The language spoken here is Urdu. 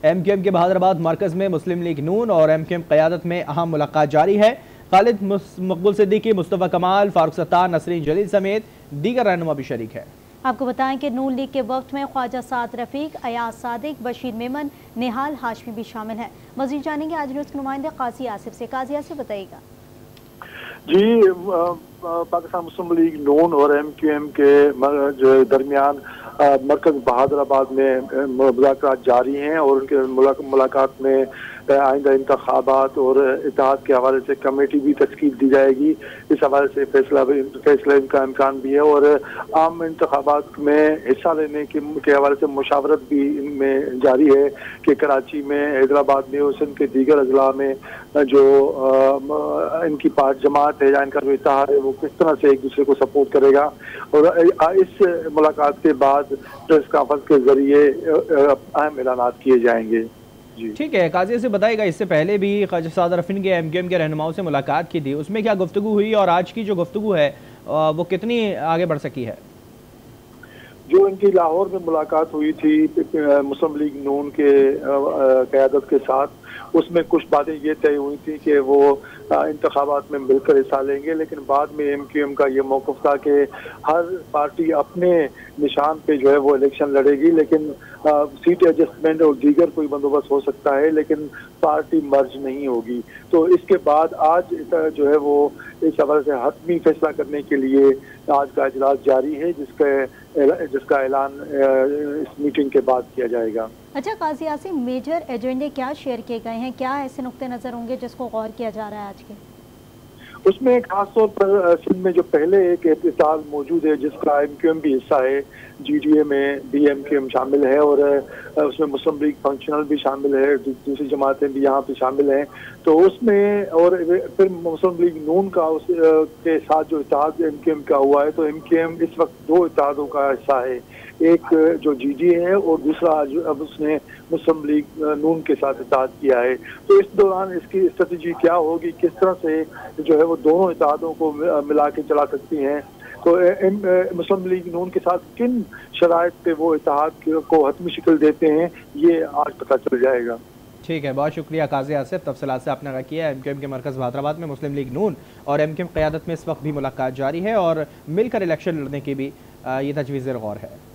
ایم کیو ایم کے بہادرآباد مرکز میں مسلم لیگ نون اور ایم کیو ایم قیادت میں اہم ملاقات جاری ہے۔ خالد مقبول صدیقی، مصطفیٰ کمال، فاروق ستار، نسرین جلیل سمیت دیگر رہنما بھی شریک ہیں۔ آپ کو بتائیں کہ نون لیگ کے وفد میں خواجہ سعد رفیق، ایاز صادق، بشیر میمن، نہال ہاشمی بھی شامل ہیں۔ مزید جانیں گے آج نیوز کے نمائندے قاضی آصف سے۔ قاضی آصف بتائیے گا۔ جی، پاکستان مسلم لیگ نون اور ایم کیو ایم کے درمیان مرکز بہادرآباد میں مذاکرات جاری ہیں اور ان کے ملاقات میں آئندہ انتخابات اور اتحاد کے حوالے سے کمیٹی بھی تشکیل دی جائے گی۔ اس حوالے سے فیصلہ کا امکان بھی ہے اور عام انتخابات میں حصہ لینے کے حوالے سے مشاورت بھی ان میں جاری ہے کہ کراچی میں، حیدرآباد میں اور سندھ کے دیگر اضلاع میں جو ان کی جماعت ہے یا ان کا جو اتحاد ہے وہ کس طرح سے ایک دوسرے کو سپورٹ کرے گا، اور اس ملاقات کے بعد پریس کانفرنس کے ذریعے اہم اعلانات کیے جائیں گے۔ جی ٹھیک ہے، قاضی سے بتائے گا، اس سے پہلے بھی خواجہ سعد رفیق نے ایم کیو ایم کے رہنماؤں سے ملاقات کی تھی، اس میں کیا گفتگو ہوئی اور آج کی جو گفتگو ہے وہ کتنی آگے بڑھ سکی ہے؟ جو ان کی لاہور میں ملاقات ہوئی تھی مسلم لیگ نون کے قیادت کے ساتھ، اس میں کچھ باتیں یہ طے ہوئی تھی کہ وہ انتخابات میں مل کر حصہ لیں گے، لیکن بعد میں ایم کیو ایم کا یہ موقف تھا کہ ہر پارٹی اپنے نشان پہ جو ہے وہ الیکشن لڑے گی، لیکن سیٹ ایڈجسٹمنٹ اور دیگر کوئی بندوبست ہو سکتا ہے لیکن پارٹی مرج نہیں ہوگی۔ تو اس کے بعد آج جو ہے وہ اس حوالے سے حتمی فیصلہ کرنے کے لیے آج کا اجلاس جاری ہے جس کا اعلان اس میٹنگ کے بعد کیا جائے گا۔ اچھا قاضی آصف، میجر ایجنڈے کیا شیئر کیے گئے ہیں؟ کیا ایسے نقطے نظر ہوں گے جس کو غور کیا جا رہا ہے آج کے؟ اس میں خاص طور پر سندھ میں جو پہلے ایک اتحاد موجود ہے جس کا ایم کیو ایم بھی حصہ ہے، جی ڈی اے میں بھی ایم کیو ایم شامل ہے اور اس میں مسلم لیگ فنکشنل بھی شامل ہے، دوسری جماعتیں بھی یہاں پہ شامل ہیں۔ تو اس میں اور پھر مسلم لیگ نون کا اس کے ساتھ جو اتحاد ایم کیو ایم کا ہوا ہے، تو ایم کیو ایم اس وقت دو اتحادوں کا حصہ ہے، ایک جو جی ڈی اے ہے اور دوسرا اب اس نے مسلم لیگ نون کے ساتھ اتحاد کیا ہے۔ تو اس دوران اس کی اسٹریٹجی کیا ہوگی، کس طرح سے جو ہے وہ دونوں اتحادوں کو ملا کے چلا سکتی ہیں، تو مسلم لیگ نون کے ساتھ کن شرائط پہ وہ اتحاد کو حتمی شکل دیتے ہیں، یہ آج پتہ چل جائے گا۔ ٹھیک ہے، بہت شکریہ قاضی آصف، تفصیلات سے آپ نے آگاہ کیا۔ ایم کیو ایم کے مرکز بہادرآباد میں مسلم لیگ نون اور ایم کیو ایم قیادت میں اس وقت بھی ملاقات جاری ہے اور مل کر الیکشن لڑنے کی بھی یہ تجویز غور ہے۔